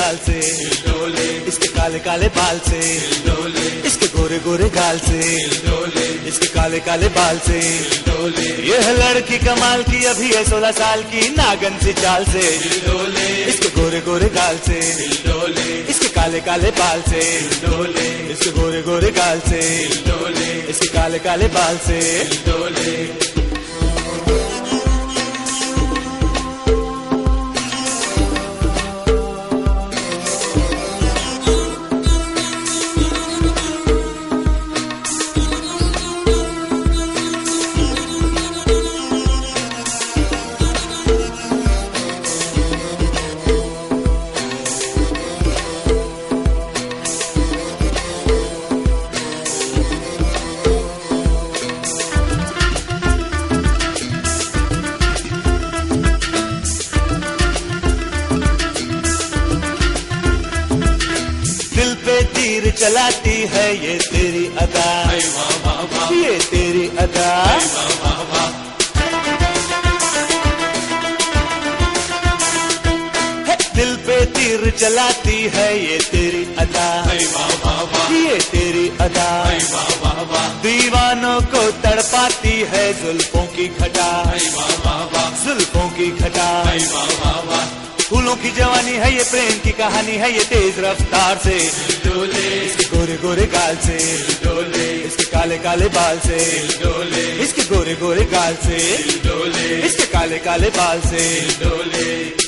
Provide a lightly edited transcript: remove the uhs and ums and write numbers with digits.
चाल से, इसके काले काले बाल से, इसके गोरे गोरे गाल से, इसके काले काले बाल से, यह लड़की कमाल की अभी है 16 साल की नागन सी चाल से, इसके गोरे गोरे गाल से, इसके काले काले बाल से, इसके गोरे गोरे गाल से, इसके काले काले बाल से। दिल पे तीर चलाती है ये तेरी अदा, ये तेरी अदा, दिल पे तीर चलाती है ये तेरी अदा, ये तेरी अदा, दीवानों को तड़पाती है जुल्फों की घटा, जुल्फों की घटा, फूलों की जवानी है ये प्रेम की कहानी है ये तेज रफ्तार से, इसके गोरे गोरे गाल से, इसके काले काले बाल से, इसके गोरे गोरे गाल से, इसके काले काले बाल से।